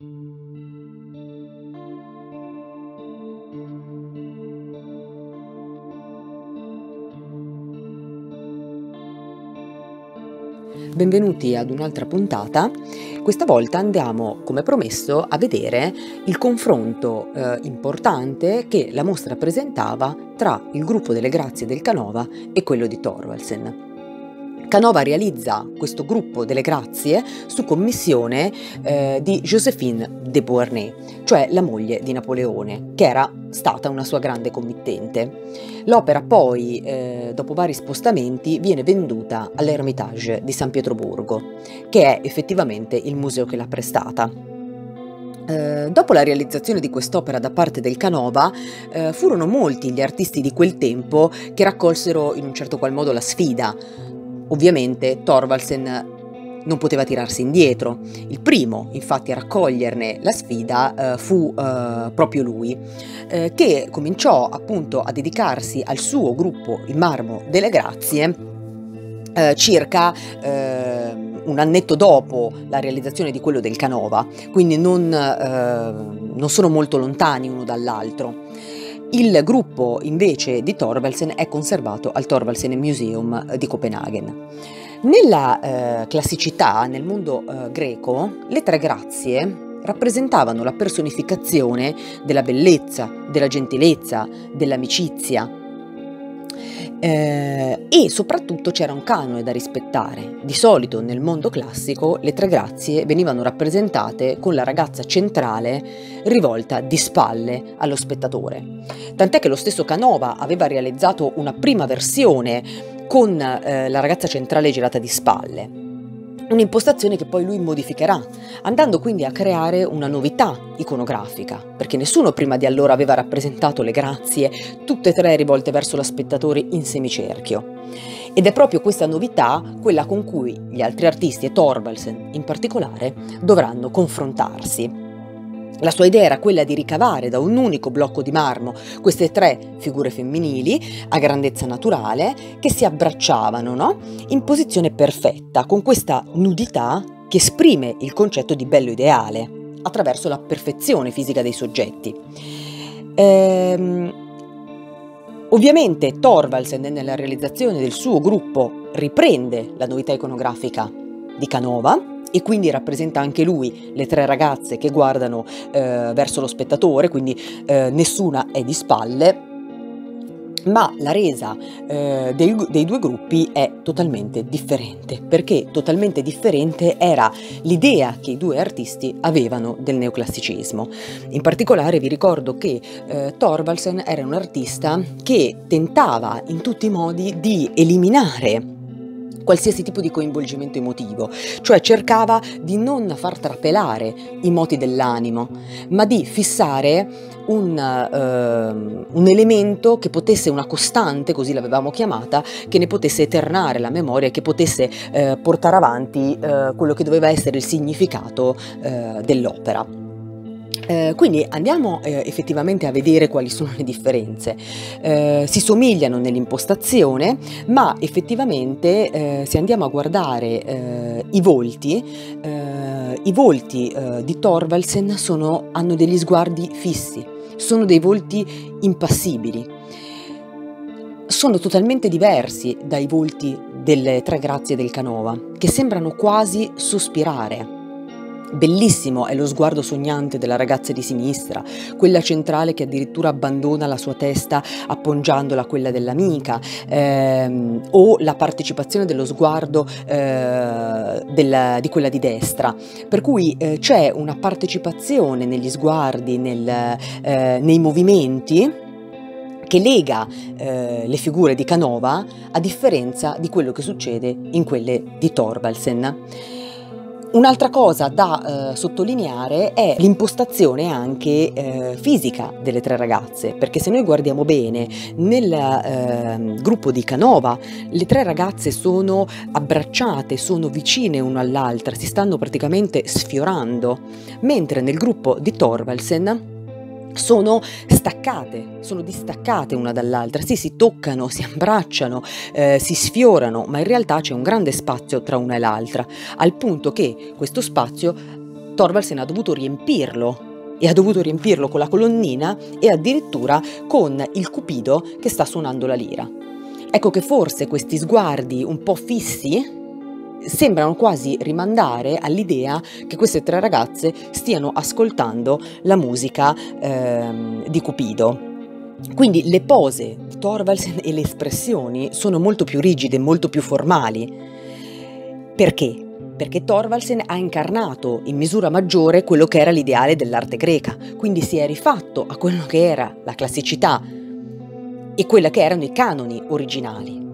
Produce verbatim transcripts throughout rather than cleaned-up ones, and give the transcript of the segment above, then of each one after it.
Benvenuti ad un'altra puntata. Questa volta andiamo, come promesso, a vedere il confronto eh, importante che la mostra presentava tra il gruppo delle Grazie del Canova e quello di Thorvaldsen. Canova realizza questo gruppo delle Grazie su commissione eh, di Joséphine de Beauharnais, cioè la moglie di Napoleone, che era stata una sua grande committente. L'opera poi, eh, dopo vari spostamenti, viene venduta all'Ermitage di San Pietroburgo, che è effettivamente il museo che l'ha prestata. Eh, dopo la realizzazione di quest'opera da parte del Canova, eh, furono molti gli artisti di quel tempo che raccolsero in un certo qual modo la sfida. Ovviamente Thorvaldsen non poteva tirarsi indietro. Il primo, infatti, a raccoglierne la sfida eh, fu eh, proprio lui, eh, che cominciò appunto a dedicarsi al suo gruppo Il Marmo delle Grazie eh, circa eh, un annetto dopo la realizzazione di quello del Canova, quindi non, eh, non sono molto lontani uno dall'altro. Il gruppo invece di Thorvaldsen è conservato al Thorvaldsen Museum di Copenaghen. Nella eh, classicità, nel mondo eh, greco, le tre grazie rappresentavano la personificazione della bellezza, della gentilezza, dell'amicizia. Eh, e soprattutto c'era un canone da rispettare. Di solito nel mondo classico le tre grazie venivano rappresentate con la ragazza centrale rivolta di spalle allo spettatore. Tant'è che lo stesso Canova aveva realizzato una prima versione con eh, la ragazza centrale girata di spalle. Un'impostazione che poi lui modificherà, andando quindi a creare una novità iconografica, perché nessuno prima di allora aveva rappresentato le grazie tutte e tre rivolte verso lo spettatore in semicerchio. Ed è proprio questa novità quella con cui gli altri artisti, e Thorvaldsen in particolare, dovranno confrontarsi. La sua idea era quella di ricavare da un unico blocco di marmo queste tre figure femminili a grandezza naturale che si abbracciavano, no? In posizione perfetta, con questa nudità che esprime il concetto di bello ideale attraverso la perfezione fisica dei soggetti. Ehm, ovviamente Thorvaldsen nella realizzazione del suo gruppo riprende la novità iconografica di Canova, e quindi rappresenta anche lui le tre ragazze che guardano eh, verso lo spettatore, quindi eh, nessuna è di spalle, ma la resa eh, dei, dei due gruppi è totalmente differente, perché totalmente differente era l'idea che i due artisti avevano del neoclassicismo. In particolare vi ricordo che eh, Thorvaldsen era un artista che tentava in tutti i modi di eliminare qualsiasi tipo di coinvolgimento emotivo, cioè cercava di non far trapelare i moti dell'animo, ma di fissare un, uh, un elemento che potesse, una costante, così l'avevamo chiamata, che ne potesse eternare la memoria, che potesse uh, portare avanti uh, quello che doveva essere il significato uh, dell'opera. Eh, quindi andiamo eh, effettivamente a vedere quali sono le differenze. Eh, si somigliano nell'impostazione, ma effettivamente eh, se andiamo a guardare eh, i volti, eh, i volti eh, di Thorvaldsen sono, hanno degli sguardi fissi, sono dei volti impassibili, sono totalmente diversi dai volti delle tre grazie del Canova, che sembrano quasi sospirare. Bellissimo è lo sguardo sognante della ragazza di sinistra, quella centrale che addirittura abbandona la sua testa appoggiandola a quella dell'amica, ehm, o la partecipazione dello sguardo eh, della, di quella di destra, per cui eh, c'è una partecipazione negli sguardi, nel, eh, nei movimenti, che lega eh, le figure di Canova a differenza di quello che succede in quelle di Thorvaldsen. Un'altra cosa da eh, sottolineare è l'impostazione anche eh, fisica delle tre ragazze, perché se noi guardiamo bene nel eh, gruppo di Canova le tre ragazze sono abbracciate, sono vicine una all'altra, si stanno praticamente sfiorando, mentre nel gruppo di Thorvaldsen sono staccate, sono distaccate una dall'altra, sì, si toccano, si abbracciano, eh, si sfiorano, ma in realtà c'è un grande spazio tra una e l'altra, al punto che questo spazio Thorvaldsen ha dovuto riempirlo, e ha dovuto riempirlo con la colonnina e addirittura con il cupido che sta suonando la lira. Ecco che forse questi sguardi un po' fissi sembrano quasi rimandare all'idea che queste tre ragazze stiano ascoltando la musica ehm, di Cupido. Quindi le pose di Thorvaldsen e le espressioni sono molto più rigide, molto più formali. Perché? Perché Thorvaldsen ha incarnato in misura maggiore quello che era l'ideale dell'arte greca, quindi si è rifatto a quello che era la classicità e quella che erano i canoni originali,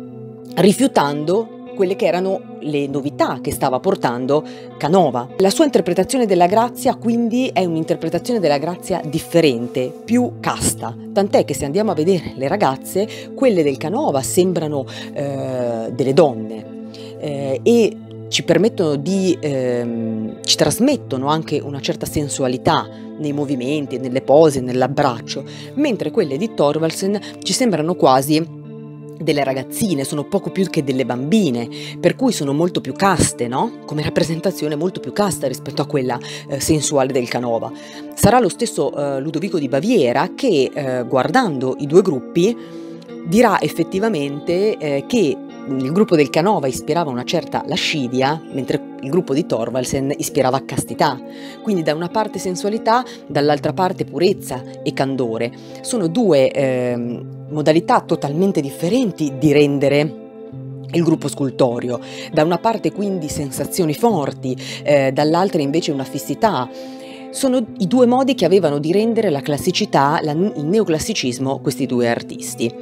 rifiutando quelle che erano le novità che stava portando Canova. La sua interpretazione della grazia quindi è un'interpretazione della grazia differente, più casta, tant'è che se andiamo a vedere le ragazze, quelle del Canova sembrano eh, delle donne eh, e ci permettono di, ehm, ci trasmettono anche una certa sensualità nei movimenti, nelle pose, nell'abbraccio, mentre quelle di Thorvaldsen ci sembrano quasi delle ragazzine, sono poco più che delle bambine, per cui sono molto più caste, no? Come rappresentazione molto più casta rispetto a quella eh, sensuale del Canova. Sarà lo stesso eh, Ludovico di Baviera che, eh, guardando i due gruppi, dirà effettivamente eh, che il gruppo del Canova ispirava una certa lascivia, mentre il gruppo di Thorvaldsen ispirava castità. Quindi da una parte sensualità, dall'altra parte purezza e candore. Sono due eh, modalità totalmente differenti di rendere il gruppo scultoreo. Da una parte quindi sensazioni forti, eh, dall'altra invece una fissità. Sono i due modi che avevano di rendere la classicità, la, il neoclassicismo, questi due artisti.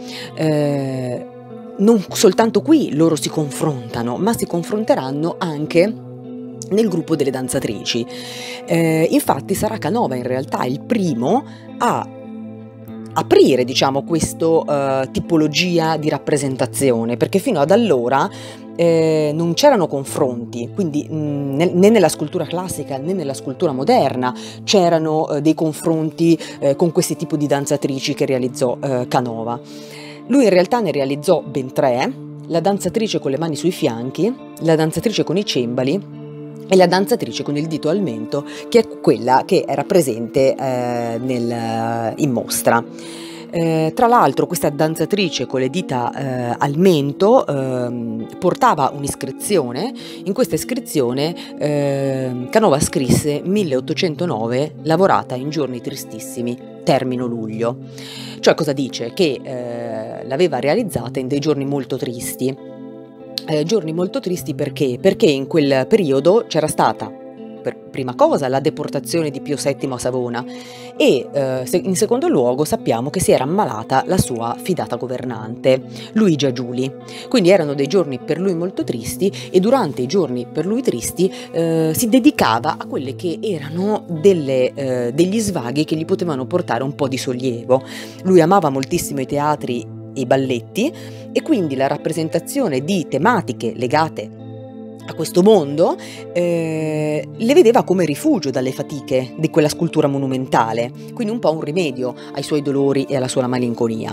Eh, non soltanto qui loro si confrontano, ma si confronteranno anche nel gruppo delle danzatrici. Eh, infatti sarà Canova in realtà il primo a aprire, diciamo, questa uh, tipologia di rappresentazione, perché fino ad allora eh, non c'erano confronti, quindi mh, né, né nella scultura classica né nella scultura moderna c'erano uh, dei confronti uh, con questi tipi di danzatrici che realizzò uh, Canova. Lui in realtà ne realizzò ben tre: la danzatrice con le mani sui fianchi, la danzatrice con i cembali e la danzatrice con il dito al mento, che è quella che era presente eh, nel, in mostra. Eh, tra l'altro questa danzatrice con le dita eh, al mento eh, portava un'iscrizione. In questa iscrizione eh, Canova scrisse milleottocentonove, lavorata in giorni tristissimi, termino luglio. Cioè cosa dice? Che eh, l'aveva realizzata in dei giorni molto tristi. Eh, giorni molto tristi perché? Perché in quel periodo c'era stata, per prima cosa, la deportazione di Pio settimo a Savona e eh, in secondo luogo sappiamo che si era ammalata la sua fidata governante, Luigia Giuli. Quindi erano dei giorni per lui molto tristi e durante i giorni per lui tristi eh, si dedicava a quelle che erano delle, eh, degli svaghi che gli potevano portare un po' di sollievo. Lui amava moltissimo i teatri e i balletti e quindi la rappresentazione di tematiche legate a questo mondo eh, le vedeva come rifugio dalle fatiche di quella scultura monumentale, quindi un po' un rimedio ai suoi dolori e alla sua malinconia.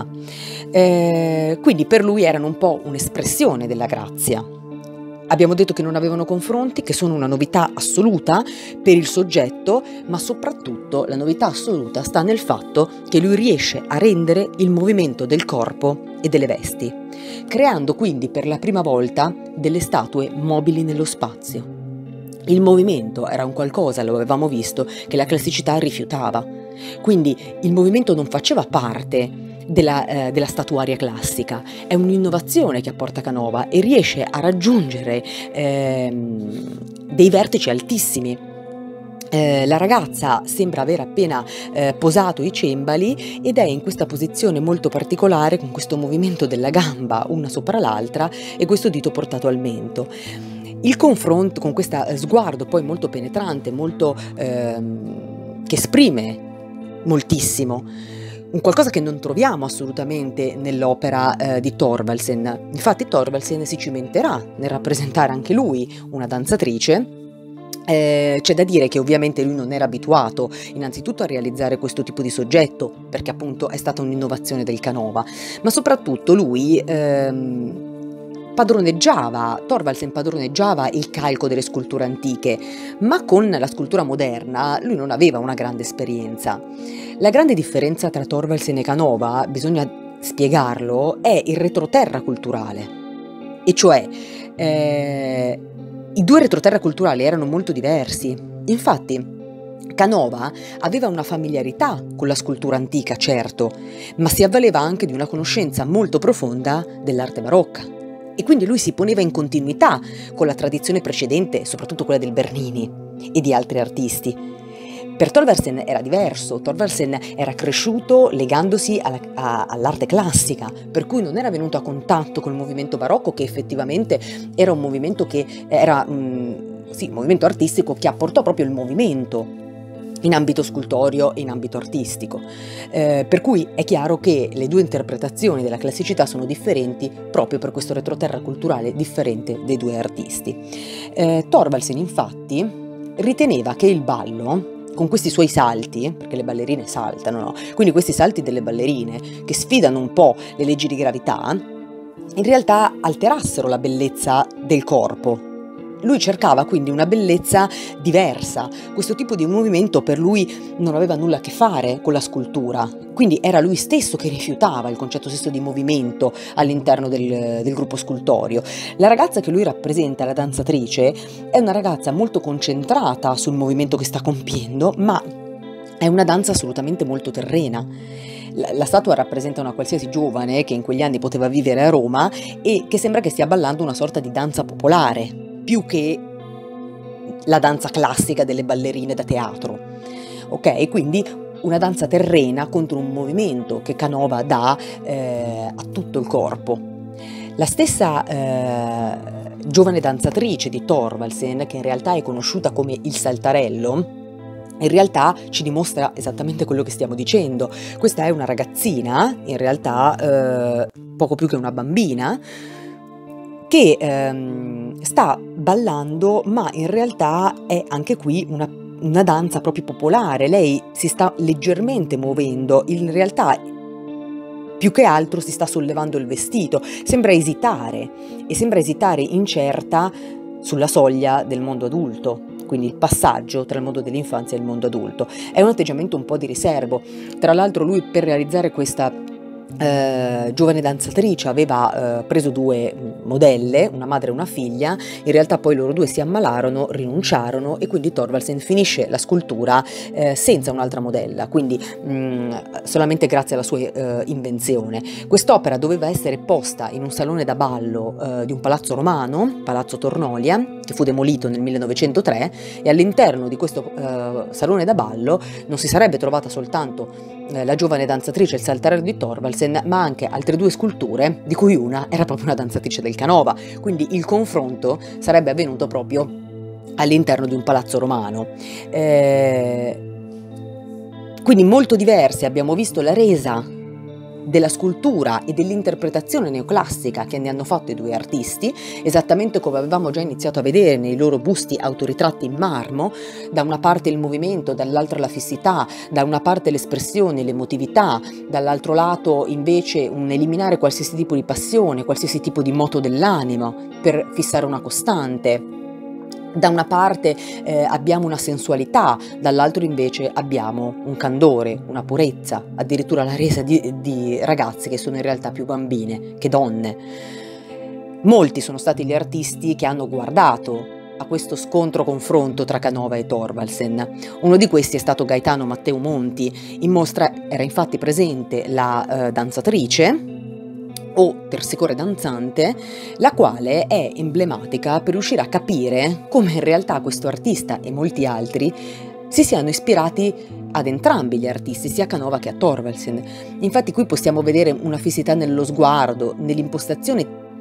Eh, quindi per lui erano un po' un'espressione della grazia. Abbiamo detto che non avevano confronti, che sono una novità assoluta per il soggetto, ma soprattutto la novità assoluta sta nel fatto che lui riesce a rendere il movimento del corpo e delle vesti, creando quindi per la prima volta delle statue mobili nello spazio. Il movimento era un qualcosa, lo avevamo visto, che la classicità rifiutava. Quindi il movimento non faceva parte Della, eh, della statuaria classica, è un'innovazione che apporta Canova e riesce a raggiungere ehm, dei vertici altissimi. Eh, la ragazza sembra aver appena eh, posato i cembali ed è in questa posizione molto particolare, con questo movimento della gamba una sopra l'altra e questo dito portato al mento. Il confronto con questo sguardo poi molto penetrante, molto ehm, che esprime moltissimo, un qualcosa che non troviamo assolutamente nell'opera eh, di Thorvaldsen. Infatti Thorvaldsen si cimenterà nel rappresentare anche lui una danzatrice. Eh, c'è da dire che ovviamente lui non era abituato innanzitutto a realizzare questo tipo di soggetto, perché appunto è stata un'innovazione del Canova, ma soprattutto lui ehm, padroneggiava, Thorvaldsen padroneggiava il calco delle sculture antiche, ma con la scultura moderna lui non aveva una grande esperienza. La grande differenza tra Thorvaldsen e Canova, bisogna spiegarlo, è il retroterra culturale, e cioè eh, i due retroterra culturali erano molto diversi. Infatti Canova aveva una familiarità con la scultura antica, certo, ma si avvaleva anche di una conoscenza molto profonda dell'arte barocca, e quindi lui si poneva in continuità con la tradizione precedente, soprattutto quella del Bernini e di altri artisti. Per Thorvaldsen era diverso. Thorvaldsen era cresciuto legandosi alla, a, all'arte classica, per cui non era venuto a contatto col movimento barocco, che effettivamente era un movimento che era mh, sì, un movimento artistico che apportò proprio il movimento in ambito scultorio e in ambito artistico, eh, per cui è chiaro che le due interpretazioni della classicità sono differenti proprio per questo retroterra culturale differente dei due artisti. Eh, Thorvaldsen infatti riteneva che il ballo, con questi suoi salti, perché le ballerine saltano, no? Quindi questi salti delle ballerine che sfidano un po' le leggi di gravità, in realtà alterassero la bellezza del corpo. Lui cercava quindi una bellezza diversa. Questo tipo di movimento per lui non aveva nulla a che fare con la scultura, quindi era lui stesso che rifiutava il concetto stesso di movimento all'interno del, del gruppo scultorio. La ragazza che lui rappresenta, la danzatrice, è una ragazza molto concentrata sul movimento che sta compiendo, ma è una danza assolutamente molto terrena. La, la statua rappresenta una qualsiasi giovane che in quegli anni poteva vivere a Roma e che sembra che stia ballando una sorta di danza popolare, più che la danza classica delle ballerine da teatro, ok? Quindi una danza terrena contro un movimento che Canova dà eh, a tutto il corpo. La stessa eh, giovane danzatrice di Thorvaldsen, che in realtà è conosciuta come il Saltarello, in realtà ci dimostra esattamente quello che stiamo dicendo. Questa è una ragazzina, in realtà eh, poco più che una bambina, che ehm, sta ballando, ma in realtà è anche qui una, una danza proprio popolare. Lei si sta leggermente muovendo, in realtà più che altro si sta sollevando il vestito, sembra esitare e sembra esitare incerta sulla soglia del mondo adulto, quindi il passaggio tra il mondo dell'infanzia e il mondo adulto. È un atteggiamento un po' di riservo. Tra l'altro lui, per realizzare questa Eh, giovane danzatrice, aveva eh, preso due modelle, una madre e una figlia. In realtà poi loro due si ammalarono, rinunciarono, e quindi Thorvaldsen finisce la scultura eh, senza un'altra modella, quindi mh, solamente grazie alla sua eh, invenzione. Quest'opera doveva essere posta in un salone da ballo eh, di un palazzo romano, Palazzo Tornolia, che fu demolito nel millenovecentotre, e all'interno di questo eh, salone da ballo non si sarebbe trovata soltanto eh, la giovane danzatrice, il Saltarello di Thorvaldsen, ma anche altre due sculture, di cui una era proprio una danzatrice del Canova. Quindi il confronto sarebbe avvenuto proprio all'interno di un palazzo romano. Eh, quindi molto diverse. Abbiamo visto la resa della scultura e dell'interpretazione neoclassica che ne hanno fatto i due artisti, esattamente come avevamo già iniziato a vedere nei loro busti autoritratti in marmo. Da una parte il movimento, dall'altra la fissità, da una parte l'espressione, l'emotività, dall'altro lato invece un eliminare qualsiasi tipo di passione, qualsiasi tipo di moto dell'animo per fissare una costante. Da una parte eh, abbiamo una sensualità, dall'altro invece abbiamo un candore, una purezza, addirittura la resa di, di ragazze che sono in realtà più bambine che donne. Molti sono stati gli artisti che hanno guardato a questo scontro-confronto tra Canova e Thorvaldsen. Uno di questi è stato Gaetano Matteo Monti. In mostra era infatti presente la eh, danzatrice, o tersicore danzante, la quale è emblematica per riuscire a capire come in realtà questo artista e molti altri si siano ispirati ad entrambi gli artisti, sia a Canova che a Thorvaldsen. Infatti qui possiamo vedere una fissità nello sguardo, nell'impostazione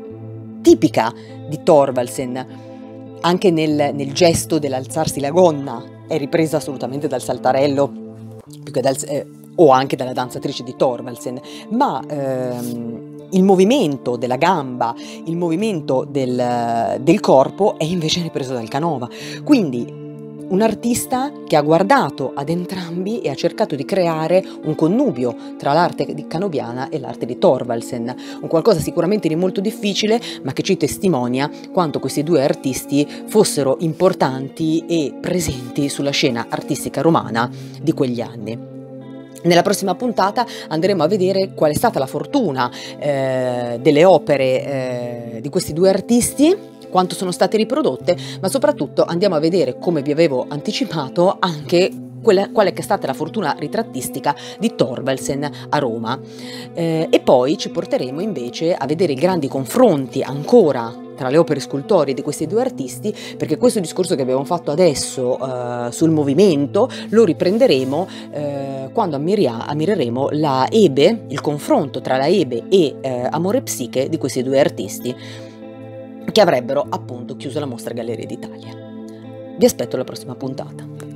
tipica di Thorvaldsen, anche nel, nel gesto dell'alzarsi la gonna, è ripresa assolutamente dal Saltarello, più che dal, eh, o anche dalla danzatrice di Thorvaldsen, ma ehm, il movimento della gamba, il movimento del, del corpo è invece ripreso dal Canova. Quindi un artista che ha guardato ad entrambi e ha cercato di creare un connubio tra l'arte di Canobiana e l'arte di Thorvaldsen, un qualcosa sicuramente di molto difficile, ma che ci testimonia quanto questi due artisti fossero importanti e presenti sulla scena artistica romana di quegli anni. Nella prossima puntata andremo a vedere qual è stata la fortuna eh, delle opere eh, di questi due artisti, quanto sono state riprodotte, ma soprattutto andiamo a vedere, come vi avevo anticipato, anche quella, qual è che è stata la fortuna ritrattistica di Thorvaldsen a Roma. Eh, e poi ci porteremo invece a vedere i grandi confronti ancora tra le opere scultoree di questi due artisti, perché questo discorso che abbiamo fatto adesso eh, sul movimento lo riprenderemo eh, quando ammiria, ammireremo la Ebe, il confronto tra la Ebe e eh, Amore Psiche di questi due artisti, che avrebbero appunto chiuso la Mostra Gallerie d'Italia. Vi aspetto alla prossima puntata.